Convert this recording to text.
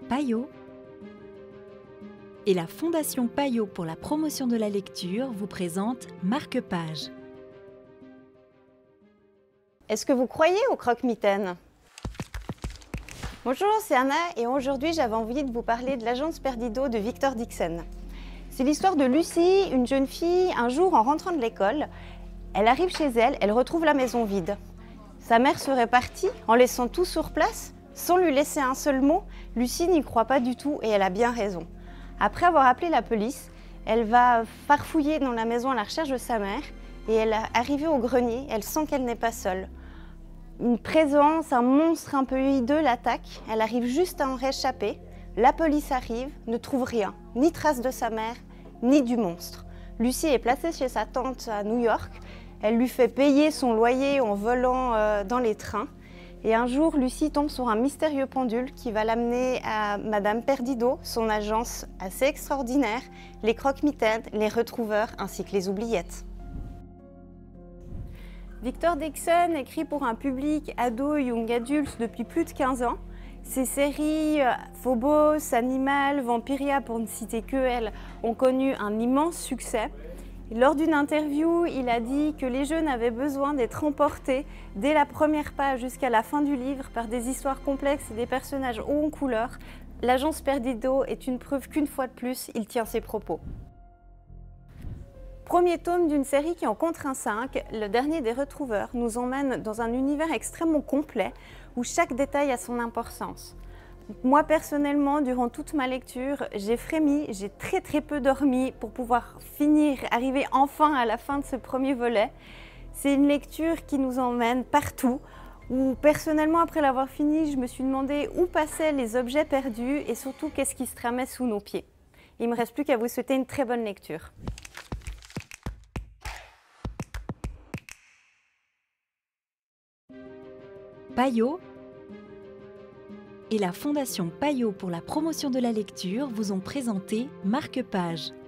Payot et la Fondation Payot pour la promotion de la lecture vous présente Marque-Page. Est-ce que vous croyez au croque-mitaine? Bonjour, c'est Anna et aujourd'hui j'avais envie de vous parler de l'agence Perdido de Victor Dixon. C'est l'histoire de Lucie, une jeune fille, un jour en rentrant de l'école. Elle arrive chez elle, elle retrouve la maison vide. Sa mère serait partie en laissant tout sur place, sans lui laisser un seul mot. Lucie n'y croit pas du tout et elle a bien raison. Après avoir appelé la police, elle va farfouiller dans la maison à la recherche de sa mère et elle est arrivée au grenier, elle sent qu'elle n'est pas seule. Une présence, un monstre un peu hideux l'attaque, elle arrive juste à en réchapper. La police arrive, ne trouve rien, ni trace de sa mère, ni du monstre. Lucie est placée chez sa tante à New York, elle lui fait payer son loyer en volant dans les trains. Et un jour, Lucie tombe sur un mystérieux pendule qui va l'amener à Madame Perdido, son agence assez extraordinaire, les croque-mitaines, les retrouveurs ainsi que les oubliettes. Victor Dixon écrit pour un public ado, young adulte depuis plus de 15 ans. Ses séries Phobos, Animal, Vampiria, pour ne citer que elles, ont connu un immense succès. Lors d'une interview, il a dit que les jeunes avaient besoin d'être emportés dès la première page jusqu'à la fin du livre par des histoires complexes et des personnages hauts en couleur. L'agence Perdido est une preuve qu'une fois de plus, il tient ses propos. Premier tome d'une série qui en compte un 5, le dernier des retrouveurs nous emmène dans un univers extrêmement complet où chaque détail a son importance. Moi personnellement, durant toute ma lecture, j'ai frémi, j'ai très peu dormi pour pouvoir arriver enfin à la fin de ce premier volet. C'est une lecture qui nous emmène partout, où personnellement après l'avoir fini, je me suis demandé où passaient les objets perdus et surtout qu'est-ce qui se tramait sous nos pieds. Il ne me reste plus qu'à vous souhaiter une très bonne lecture. Payot et la Fondation Payot pour la promotion de la lecture vous ont présenté Marque-Page.